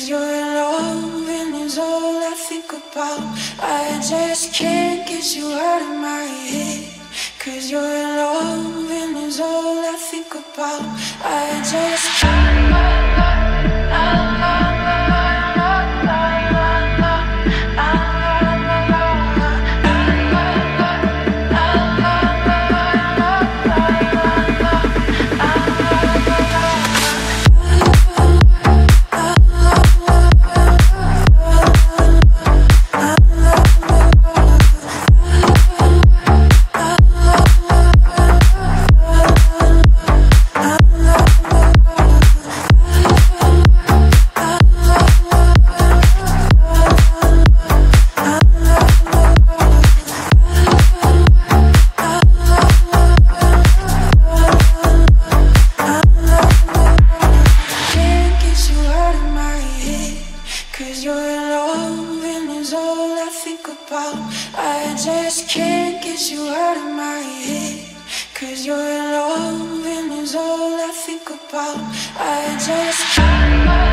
'Cause your loving is all I think about. I just can't get you out of my head. 'Cause your loving is all I think about. I just I just can't get you out of my head. 'Cause your loving is all I think about. I just